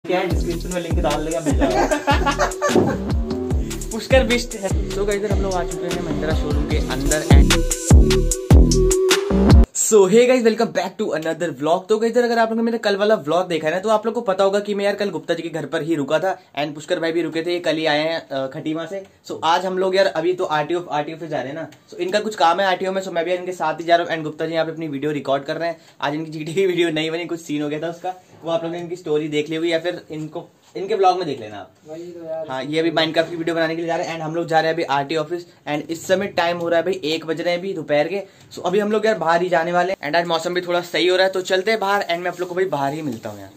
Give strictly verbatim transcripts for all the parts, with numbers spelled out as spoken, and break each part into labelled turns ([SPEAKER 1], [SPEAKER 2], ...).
[SPEAKER 1] क्या डिस्क्रिप्शन में लिंक डाल देगा मिल जाएगा। पुष्कर बिस्ट है। तो गाइस इधर हम लोग आ चुके हैं महिंद्रा शोरूम के अंदर and so hey guys welcome back to another vlog. तो गाइस अगर आप लोगों ने मेरा कल वाला व्लॉग देखा है ना तो आप लोग को पता होगा कि मैं यार कल गुप्ता जी के घर पर ही रुका था एंड पुष्कर भाई भी रुके थे, कल ही आए हैं खटीमा से। सो आज हम लोग यार अभी तो आरटीओ आरटीओ पे जा रहे हैं ना, सो इनका कुछ काम है आरटीओ में, सो मैं भी इनके साथ ही जा रहा हूँ एंड गुप्ता जी यहाँ पे अपनी वीडियो रिकॉर्ड कर रहे हैं। आज इनकी जीटी की वीडियो नहीं बनी, कुछ सीन हो गया था उसका, वो आप लोगों ने इनकी स्टोरी देख ली होगी या फिर इनको इनके ब्लॉग में देख लेना आप। तो हाँ, ये अभी माइनक्राफ्ट की वीडियो बनाने के लिए जा रहे हैं एंड हम लोग जा रहे हैं अभी आरटी ऑफिस एंड इस समय टाइम हो रहा है भाई एक बज रहे हैं अभी दोपहर के। सो अभी हम लोग यार बाहर ही जाने वाले हैं एंड आज मौसम भी थोड़ा सही हो रहा है, तो चलते हैं बाहर एंड मैं आप लोग को भाई बाहर ही मिलता हूँ यार।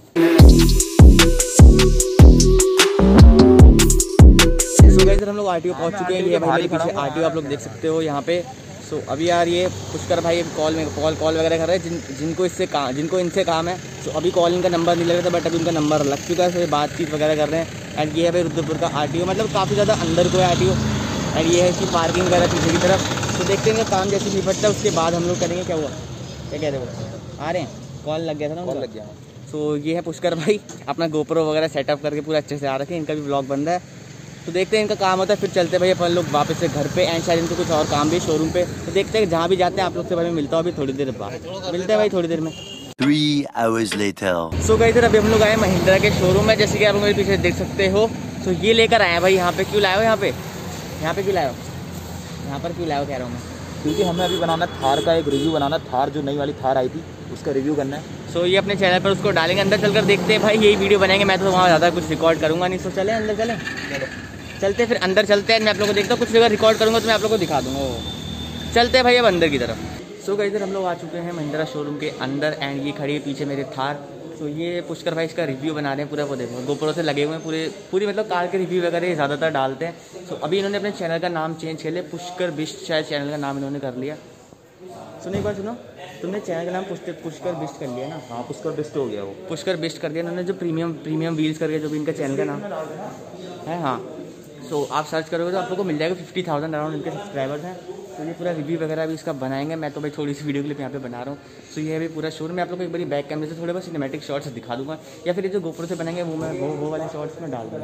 [SPEAKER 1] सो गाइस हम लोग आरटीओ पहुंच चुके हैं, ये भाई पीछे आरटीओ आप लोग देख सकते हो यहाँ पे। सो so, अभी यार ये पुष्कर भाई कॉल में कॉल कॉल वगैरह कर रहे हैं जिन जिनको इससे काम जिनको इनसे काम है। सो so, अभी कॉल इनका नंबर नहीं लग रहा था बट अभी उनका नंबर लग चुका है, तो ये बातचीत वगैरह कर रहे हैं एंड ये है भाई रुद्रपुर का आरटीओ, मतलब काफ़ी ज़्यादा अंदर को है आरटीओ एंड ये है कि पार्किंग वगैरह पीछे की तरफ। तो देखते हैं काम जैसे निपटता है उसके बाद हम लोग करेंगे। क्या हुआ, क्या कह रहे हो, आ रहे हैं? कॉल लग गया था ना, कॉल लग गया। सो so, ये है पुष्कर भाई अपना गोप्रो वगैरह सेटअप करके पूरा अच्छे से आ रखे हैं, इनका भी ब्लॉग बन रहा है। तो देखते हैं इनका काम होता है फिर चलते भाई अपन लोग वापस से घर पे एंड शायद इनको कुछ और काम भी शोरूम पे। तो देखते हैं जहाँ भी जाते हैं आप लोग से भाई मिलता हूँ अभी थोड़ी देर बाद, मिलते हैं भाई थोड़ी देर में।
[SPEAKER 2] Three hours later.
[SPEAKER 1] So guys इधर अभी हम लोग आए महिंद्रा के शोरूम में, जैसे कि आप लोग मेरे पीछे देख सकते हो। सो ये लेकर आए भाई यहाँ पे। क्यों लाए हो यहाँ पे, यहाँ पे क्यों लाए हो, यहाँ पर क्यों लाए हो कह रहा हूँ मैं,
[SPEAKER 3] क्योंकि हमें अभी बनाना थार का एक रिव्यू बनाना, थार जो नई वाली थार आई थी उसका रिव्यू करना है।
[SPEAKER 1] सो so, ये अपने चैनल पर उसको डालेंगे, अंदर चलकर देखते हैं भाई यही वीडियो बनाएंगे। मैं तो वहाँ ज़्यादा कुछ रिकॉर्ड करूँगा नहीं, सो चले अंदर चलें चलते फिर अंदर चलते हैं। मैं आप लोगों को देखता हूँ कुछ जगह रिकॉर्ड करूँगा तो मैं आप लोगों को दिखा दूँगा। चलते हैं भाई अब अंदर की तरफ। सो गाइस इधर हम लोग आ चुके हैं महिंद्रा शोरूम के अंदर एंड ये खड़ी है पीछे मेरे थार। तो ये पुष्कर भाई इसका रिव्यू बना रहे हैं पूरा, वो देखो गोप्रो से लगे हुए हैं पूरे पूरी, मतलब कार के रिव्यू वगैरह ज़्यादातर डालते हैं। सो अभी इन्होंने अपने चैनल का नाम चेंज कर लिया, पुष्कर बिस्ट शायद चैनल का नाम इन्होंने कर लिया। सुनो एक बार सुनो, तुमने चैनल का नाम पुष्कर बिस्ट कर लिया ना?
[SPEAKER 3] हाँ पुष्कर बिस्ट हो गया, वो
[SPEAKER 1] पुष्कर बिस्ट कर दिया इन्होंने, जो प्रीमियम प्रीमियम व्हील्स करके जो भी इनका चैनल का नाम है। हाँ सो so, आप सर्च करोगे तो आप लोग को मिल जाएगा, फिफ्टी थाउजेंड अराउंड इनके सब्सक्राइबर्स हैं। तो ये पूरा रिव्यू वगैरह भी इसका बनाएंगे। मैं तो भाई थोड़ी सी वीडियो क्लिप यहाँ पे बना रहा हूँ। सो so, ये भी पूरा शोरूम में आप लोग को एक बार बैक कैमरे से थोड़े बहुत सिनेमैटिक शॉट्स दिखा दूंगा या फिर ये जो गोप्रो से बनाएंगे वो मैं वो वो वाले शॉट्स में डाल दूँगा।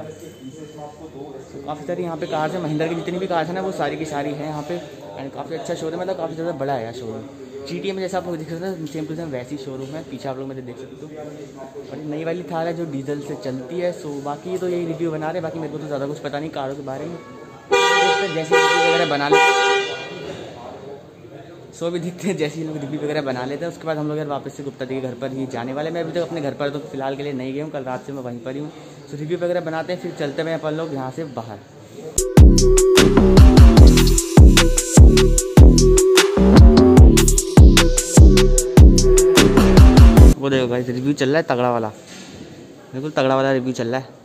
[SPEAKER 1] so, काफ़ी सारी यहाँ पे कार्स है, महिंद्रा की जितनी भी कार्स है ना वो सारी की सारी है यहाँ पे एंड काफ़ी अच्छा शोरूम है, मतलब काफ़ी ज़्यादा बड़ा है यार शोरूम। जी टी ए में जैसा आप लोग देख सकते हैं सेम टू सेम वैसी शोरूम है, पीछे आप लोग मेरे देख सकते हो। और नई वाली थार है जो डीजल से चलती है। सो बाकी तो यही रिव्यू बना रहे, बाकी मेरे को तो ज़्यादा कुछ पता नहीं कारों के बारे में, जैसे रिव्यू वगैरह बना लेते। सो भी दिखते हैं जैसे लोग रिव्यू वगैरह बना लेते हैं उसके बाद हम लोग यार वापस से गुप्ता जी के घर पर ही जाने वाले। मैं अभी तक अपने घर पर तो फिलहाल के लिए नहीं गया हूँ, कल रात से मैं वहीं पर ही हूँ। सो रिव्यू वगैरह बनाते हैं फिर चलते हैं अपन लोग यहाँ से बाहर। वो देखो भाई रिव्यू चल रहा है तगड़ा वाला, बिल्कुल तगड़ा वाला रिव्यू चल रहा है।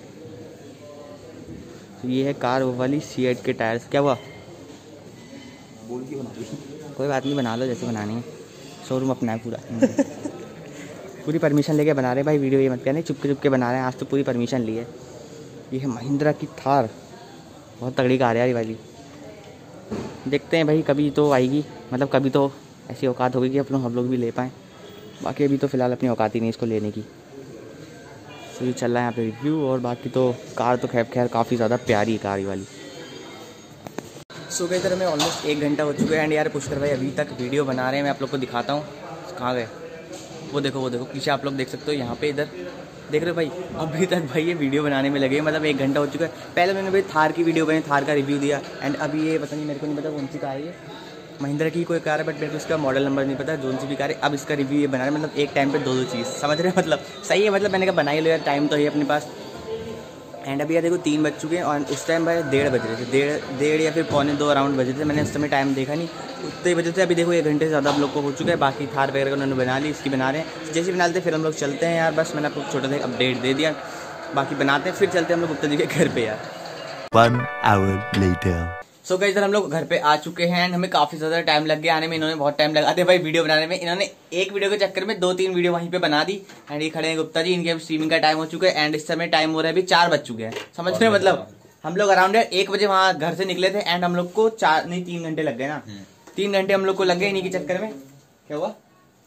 [SPEAKER 1] तो ये है कार वो वाली सी एट के टायर्स। क्या हुआ,
[SPEAKER 3] बोल के बना दी,
[SPEAKER 1] कोई बात नहीं बना लो जैसे बनानी है, शोरूम अपना है पूरा। पूरी परमिशन लेके बना रहे हैं भाई वीडियो, ये मत कहना चुपके चुपके बना रहे हैं, आज तो पूरी परमिशन ली है। ये है महिंद्रा की थार, बहुत तगड़ी कार है यार ये वाली। देखते हैं भाई कभी तो आएगी, मतलब कभी तो ऐसी औकात होगी कि अपन हम लोग भी ले पाएँ, बाकी अभी तो फ़िलहाल अपनी औकात ही नहीं इसको लेने की। तो ये चल रहा है यहाँ पे रिव्यू, और बाकी तो कार तो खैर खैर काफ़ी ज़्यादा प्यारी कार ये वाली। सो गई तरह में ऑलमोस्ट एक घंटा हो चुका है एंड यार पुष्कर भाई अभी तक वीडियो बना रहे हैं। मैं आप लोग को दिखाता हूँ कहाँ गए, वो देखो वो देखो पीछे आप लोग देख सकते हो, यहाँ पे इधर देख रहे हो भाई। अभी तक भाई ये वीडियो बनाने में लगे, मतलब एक घंटा हो चुका है। पहले मैंने भाई थार की वीडियो बनी, थार का रिव्यू दिया एंड अभी ये पता नहीं, मेरे को नहीं पता कौन सी कार है, ये महिंद्रा की कोई कार है बट मेरे को इसका मॉडल नंबर नहीं पता, जोन सी भी कार है। अब इसका रिव्यू ये बना रहे, मतलब एक टाइम पे दो दो चीज़, समझ रहे हैं, मतलब सही है, मतलब मैंने कहा बना ही लो यार, टाइम तो है अपने पास। एंड अभी यार देखो तीन बज चुके हैं और उस टाइम भाई डेढ़ बज रहे थे, डेढ़ डेढ़ या फिर पौने दो अराउंड बजे थे, मैंने उस समय टाइम देखा नहीं, उतने बजे थे। अभी देखो एक घंटे से ज़्यादा हम लोग को हो चुका है। बाकी थार वगैरह उन्होंने बना ली, इसकी बना रहे हैं, जैसे बना लेते फिर हम लोग चलते हैं यार। बस मैंने आपको छोटा सा अपडेट दे दिया, बाकी बनाते हैं फिर चलते हैं हम लोग गुप्ता जी के घर पे यार।
[SPEAKER 2] One hour later.
[SPEAKER 1] So guys इधर हम लोग घर पे आ चुके हैं एंड हमें काफी ज्यादा टाइम लग गया आने में, इन्होंने बहुत टाइम लगा दिया भाई वीडियो बनाने में। इन्होंने एक वीडियो के चक्कर में दो तीन वीडियो वहीं पे बना दी एंड ये खड़े हैं गुप्ता जी, इनके स्ट्रीमिंग का टाइम हो चुका है एंड इस समय टाइम हो रहा है अभी चार बज चुके हैं, समझ रहे हो, मतलब हम लोग अराउंड एक बजे वहां घर से निकले थे एंड हम लोग को चार नहीं तीन घंटे लग गए ना, तीन घंटे हम लोग को लग गए इन्हीं के चक्कर में। क्या हुआ,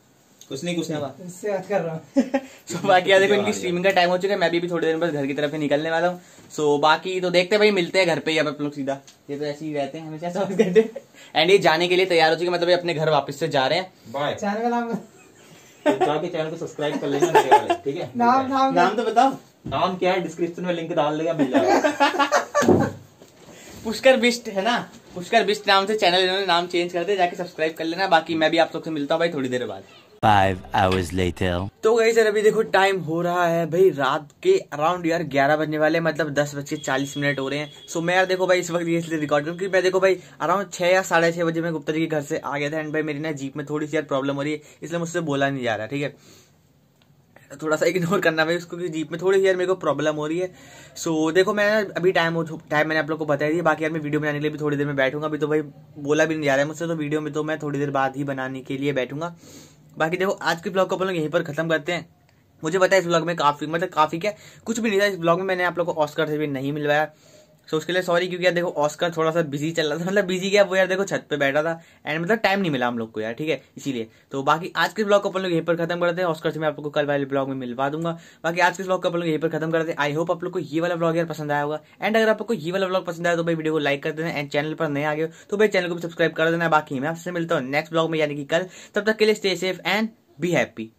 [SPEAKER 3] कुछ नहीं कुछ नहीं
[SPEAKER 4] इससे बात कर रहा हूँ।
[SPEAKER 1] सो बाकी यार देखो इनकी स्ट्रीमिंग का टाइम हो चुका है, मैं भी अभी थोड़ी देर में बस घर की तरफ ही निकलने वाला हूँ। सो बाकी तो देखते हैं भाई, मिलते हैं घर पे ही अब आप लोग सीधा। ये तो ऐसे ही रहते हैं हमेशा चौबीस घंटे। एंड ये जाने के लिए तैयार हो चुके, मतलब ये अपने घर वापस से जा रहे हैं।
[SPEAKER 3] बाय।
[SPEAKER 4] चैनल का नाम
[SPEAKER 3] तो जाके चैनल को सब्सक्राइब कर लेना मेरे वाले, ठीक है?
[SPEAKER 4] नाम नाम
[SPEAKER 1] नाम तो बताओ।
[SPEAKER 3] नाम क्या है, डिस्क्रिप्शन में लिंक डाल देगा, मिल जाएगा।
[SPEAKER 1] पुष्कर बिस्ट है ना, पुष्कर बिस्ट नाम से चैनल इन्होंने नाम चेंज कर दिया, जाके सब्सक्राइब कर लेना। बाकी मैं भी आप लोग से मिलता हूँ भाई थोड़ी देर बाद।
[SPEAKER 2] Five hours later.
[SPEAKER 1] तो गई सर अभी देखो टाइम हो रहा है भाई रात के अराउंड यार ग्यारह बजने वाले, मतलब दस बज के चालीस मिनट हो रहे हैं। सो मैं यार देखो भाई इस वक्त ये इसलिए रिकॉर्ड करूँ क्योंकि मैं देखो भाई अराउंड छह या साढ़े छह बजे मैं गुप्ता जी के घर से आ गया था। एंड भाई मेरी ना जीप में थोड़ी सी यार प्रॉब्लम हो रही है, इसलिए मुझसे बोला नहीं जा रहा, ठीक है? थोड़ा सा इग्नोर करना भाई उसको, क्योंकि जीप में थोड़ी सी यार मेरे को प्रॉब्लम हो रही है। सो देखो मैं अभी टाइम टाइम मैंने आप लोग को बताया दिया। बाकी यार मैं वीडियो बनाने के लिए भी थोड़ी देर में बैठूंगा। अभी तो भाई बोला भी नहीं जा रहा है मुझसे, तो वीडियो में तो मैं थोड़ी देर बाद ही बनाने के लिए बैठूंगा। बाकी देखो आज के ब्लॉग को अपन लोग यहीं पर खत्म करते हैं। मुझे पता है इस ब्लॉग में काफी मतलब काफी क्या कुछ भी नहीं था इस ब्लॉग में, मैंने आप लोग को ऑस्कर से भी नहीं मिलवाया। सो उसके लिए सॉरी, क्योंकि यार देखो ऑस्कर थोड़ा सा बिजी चल रहा था, मतलब बिजी क्या वो यार देखो छत पे बैठा था एंड मतलब टाइम नहीं मिला हम लोग को यार, ठीक है? इसीलिए तो बाकी आज के ब्लॉग को अपन लोग यहीं पर खत्म करते हैं। ऑस्कर से मैं आप लोग को कल वाले ब्लॉग में मिलवा दूंगा। बाकी आज के ब्लॉग को अपन लोग यहीं पर खत्म करते हैं। आई होप आप लोग को ये वाला ब्लॉग यार पसंद आया होगा। एंड अगर आप लोग को ये वाला ब्लॉग पसंद आया तो भाई वीडियो को लाइक कर देना। एंड चैनल पर नए आ गए तो भाई चैनल को भी सब्सक्राइब कर देना। बाकी मैं आपसे मिलता हूँ नेक्स्ट ब्लॉग में यानी कि कल। तब तक के लिए stay safe and be happy.